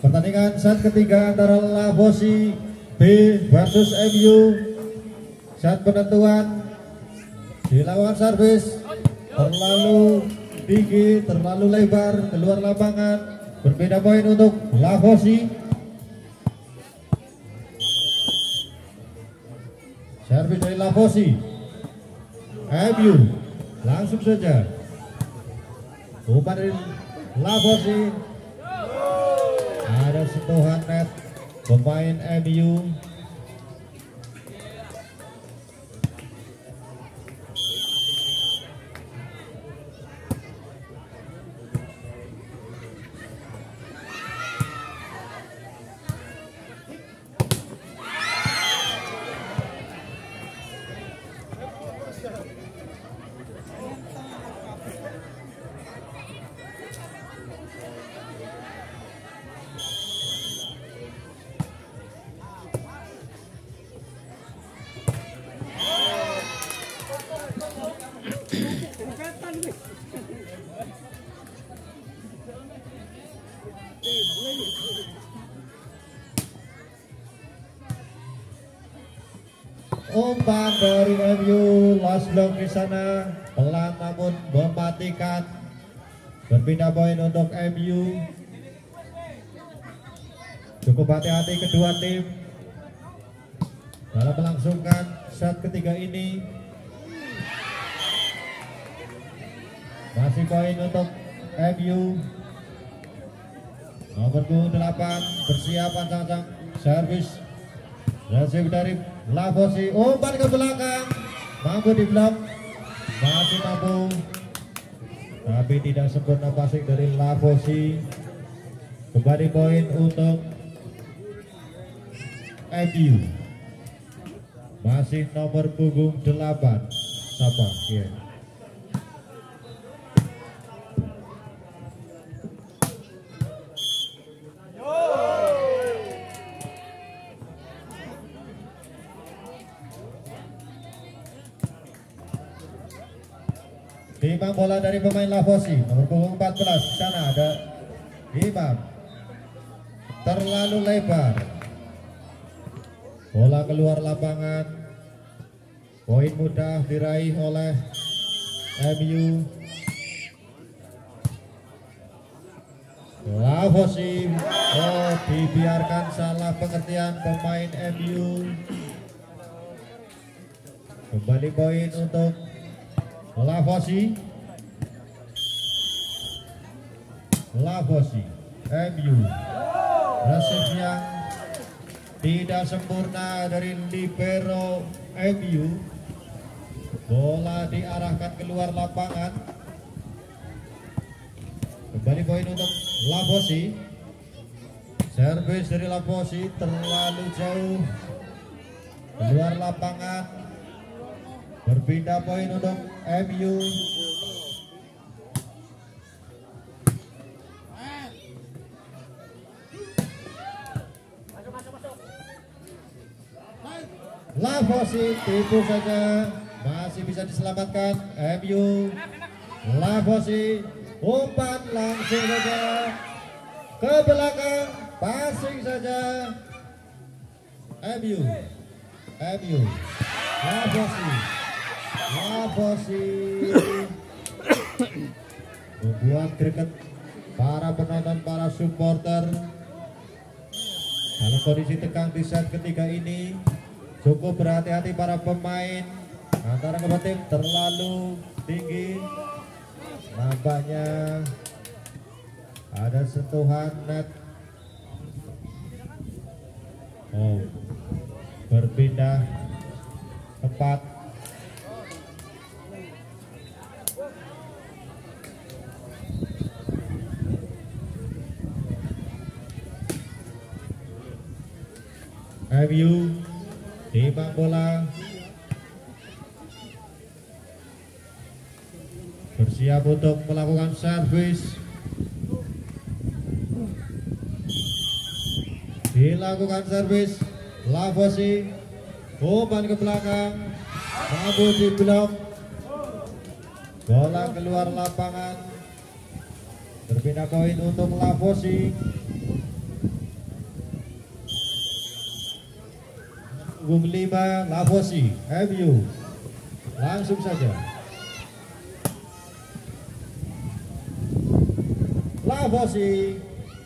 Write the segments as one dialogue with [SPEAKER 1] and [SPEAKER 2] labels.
[SPEAKER 1] Pertandingan set ketiga antara Lavosi B versus MU. Set penentuan dilakukan servis terlalu tinggi, terlalu lebar, keluar lapangan. Berbeda poin untuk Lavosi. Servis dari Lavosi. MU langsung saja. Umpan dari Lavosi. Ada sentuhan net pemain MU. Umpan dari MU, last block di sana, pelan namun mematikan. Berpindah poin untuk MU. Cukup hati-hati kedua tim dalam melangsungkan set ketiga ini. Masih poin untuk MU. Nomor 8 bersiap ancang-ancang servis. Receive dari Lavosi, umpan ke belakang, mampu di blok, masih mampu, tapi tidak sempurna passing dari Lavosi. Kembali poin untuk MU. Masih nomor punggung 8 Sapa ya. Timbang bola dari pemain Lavosi, nomor punggung 14. Sana ada Imam. Terlalu lebar. Bola keluar lapangan. Poin mudah diraih oleh MU. Lavosi, dibiarkan, salah pengertian pemain MU. Kembali poin untuk Lavosi. MU. Receive yang tidak sempurna dari libero MU. Bola diarahkan keluar lapangan. Kembali poin untuk Lavosi. Servis dari Lavosi terlalu jauh keluar lapangan. Berpindah poin untuk MU. Lavosi tipu saja, masih bisa diselamatkan MU. Lavosi, umpan langsung saja ke belakang, passing saja MU. Lavosi membuat greget para penonton, para supporter. Dalam kondisi tegang di set ketiga ini, cukup berhati-hati para pemain. Antara kedua tim terlalu tinggi. Nampaknya ada sentuhan net. Berpindah tempat. MU timbang bola, bersiap untuk melakukan servis. Dilakukan servis Lavosi, umpan ke belakang, mampu di blok, bola keluar lapangan. Berpindah poin untuk Lavosi. punggung 5 Lavosi MU. Langsung saja Lavosi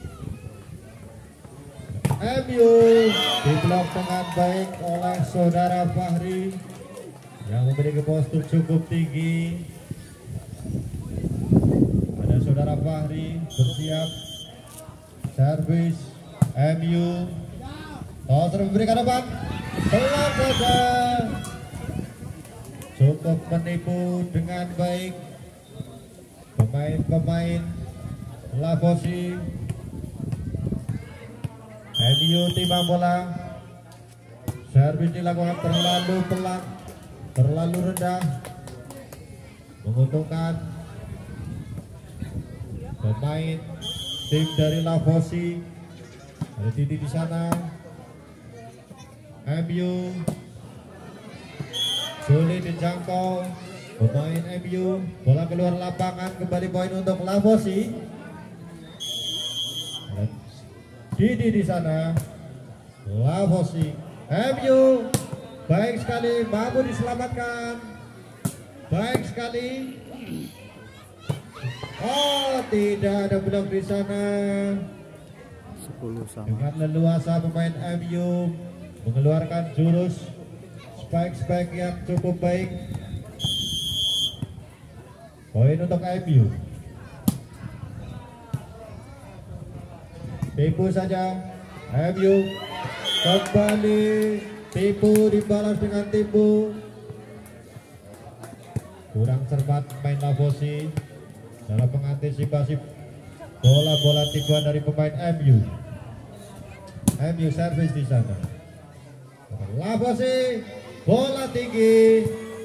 [SPEAKER 1] MU diblok dengan baik oleh saudara Fahri yang memiliki postur cukup tinggi. Ada saudara Fahri bersiap servis MU. Toser memberikan umpan pelan saja, cukup menipu dengan baik pemain-pemain Lavosi. MU timbang bola, servis dilakukan terlalu pelan, terlalu rendah, menguntungkan pemain tim dari Lavosi. Ada Titi di sana. MU sulit dijangkau pemain MU. Bola keluar lapangan, kembali poin untuk Lavosi. Didi di sana. Lavosi MU baik sekali, mampu diselamatkan. Baik sekali. Oh, tidak ada blok di sana.
[SPEAKER 2] 10 sama.
[SPEAKER 1] Dengan leluasa pemain MU mengeluarkan jurus spike yang cukup baik. Poin untuk MU. Tipu saja MU, kembali tipu dibalas dengan tipu. Kurang cermat pemain Lavosi dalam mengantisipasi bola-bola tipuan dari pemain MU. MU servis di sana. Lavosi, bola tinggi.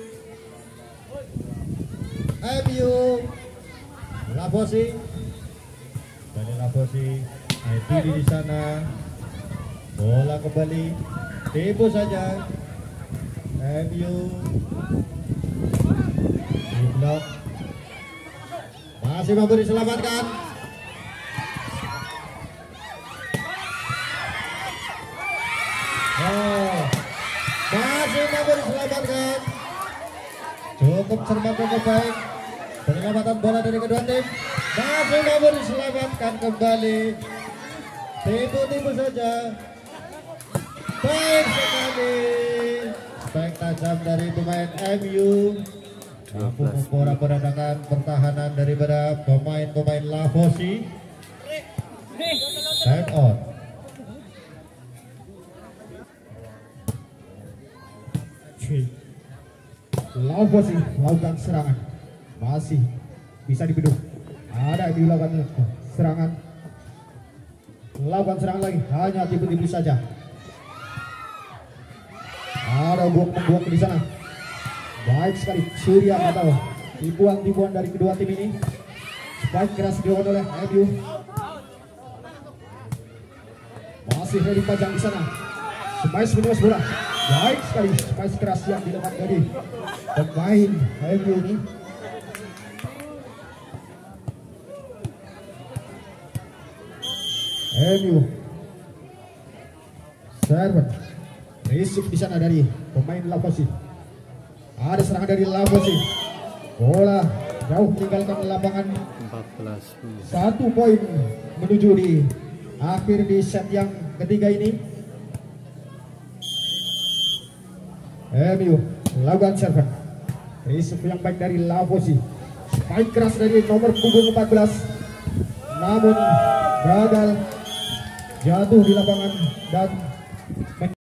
[SPEAKER 1] MU, Lavosi, dari Lavosi, Didi di sana. Bola kembali, tipu saja. MU di blok, masih mampu diselamatkan. Masih mampu diselamatkan. Cukup cermat, cukup baik. Penyelamatan bola dari kedua tim. Masih mampu diselamatkan kembali. Tipu-tipu saja. Baik sekali. Baik tajam dari pemain MU. Mampu memporak-porandakan pertahanan daripada pemain-pemain Lavosi. Time on.
[SPEAKER 3] Lavosi melakukan serangan, masih bisa dibendung. Ada yang dilakukan serangan, lakukan serangan lagi, hanya tipu-tipu saja. Ada buang di sana. Baik sekali Surya atau tipuan-tipuan dari kedua tim ini. Baik keras dilakukan oleh MU. Masih ready pajang di sana. Spice menulis bola. Baik sekali spice keras yang dilakukan dari pemain MU ini. MU serven receive di sana dari pemain Lavosi. Ada serangan dari Lavosi. Bola jauh meninggalkan lapangan.
[SPEAKER 2] 14.
[SPEAKER 3] 1 poin menuju di akhir di set yang ketiga ini. MU lakukan serven. Receive yang baik dari Lavosi. Spike keras dari nomor punggung 14. Namun gagal, jatuh di lapangan dan